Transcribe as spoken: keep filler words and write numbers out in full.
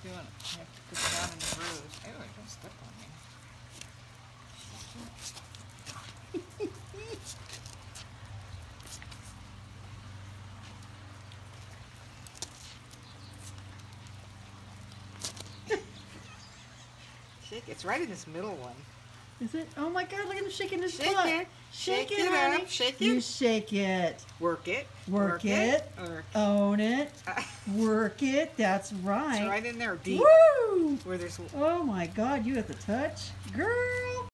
doing it. You have to put it down in the bruise. Oh, don't step on me. Shake. It's right in this middle one. Is it? Oh my God! Look at him shaking his Shake butt. it. Shake, Shake it, it honey. up. Shake You it. shake it. Work it. Work, it. Work. Own it. Work it. That's right. It's right in there, deep. Woo! Where there's. Oh my God! You have the touch, girl.